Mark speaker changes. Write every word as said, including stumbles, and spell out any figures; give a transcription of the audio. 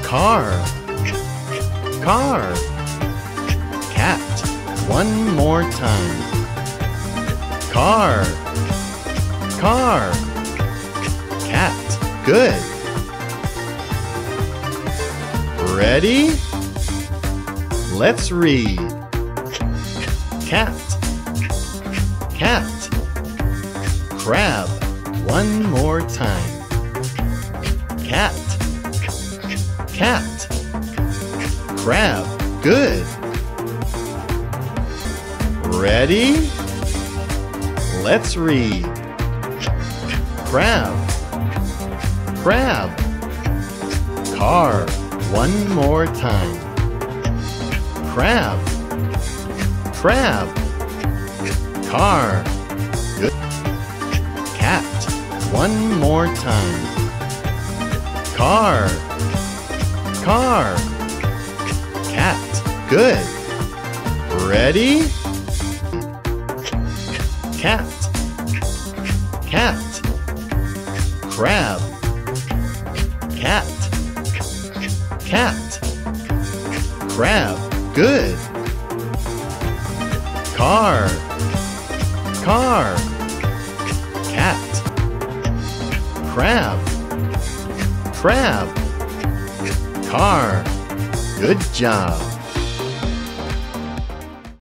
Speaker 1: car, car. Cat, one more time. Car, car. Cat, good. Ready? Let's read. Cat, cat. Crab, one more time. Cat, cat. Crab, good. Ready? Let's read. Crab, crab. Car, one more time. Crab, crab. Car, good. Cat, one more time. Car, car. Cat, good. Ready? Cat, cat. Crab, cat, cat. Crab, good. Car, car. Cat, crab, crab. Car, good job.